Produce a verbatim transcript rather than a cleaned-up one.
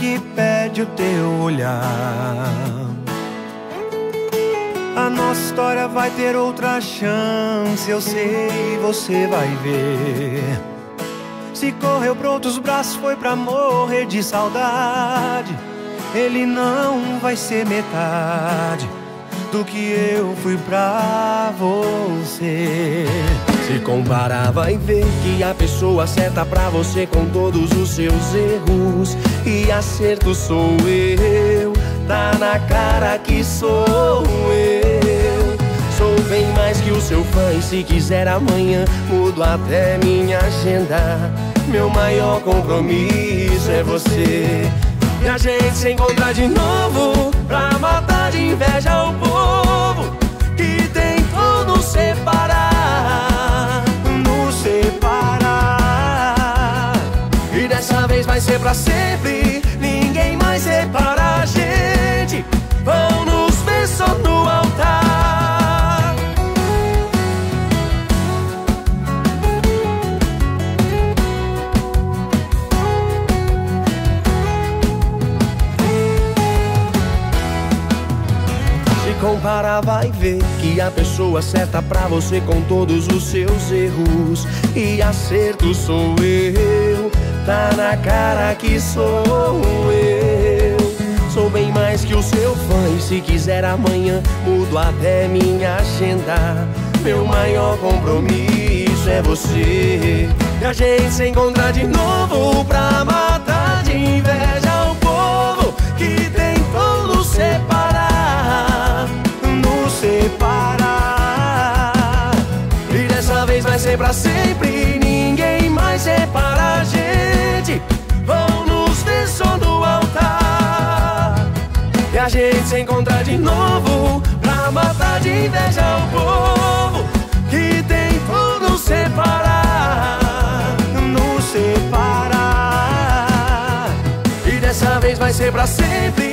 que pede o teu olhar. A nossa história vai ter outra chance, eu sei, você vai ver. Se correu pra outros braços foi pra morrer de saudade. Ele não vai ser metade do que eu fui pra você. Se comparar vai ver que a pessoa certa pra você, com todos os seus erros e acertos, sou eu. Tá na cara que sou eu. Sou bem mais que o seu fã, e se quiser amanhã mudo até minha agenda. Meu maior compromisso é você. E a gente se encontra de novo pra matar de inveja o povo que tentou nos separar, nos separar. E dessa vez vai ser pra sempre, ninguém mais separa a gente. Vão nos ver só no altar. Se comparar vai ver que a pessoa certa pra você, com todos os seus erros e acertos, sou eu. Tá na cara que sou eu. Sou bem mais que o seu fã, e se quiser amanhã mudo até minha agenda. Meu maior compromisso é você. E a gente se encontra de novo pra matar de inveja o povo que tentou nos separar, nos separar. E dessa vez vai ser pra sempre, ninguém mais separa a gente. Vão nos ver só no altar. E a gente se encontra de novo pra matar de inveja o povo que tentou nos separar, nos separar. E dessa vez vai ser pra sempre,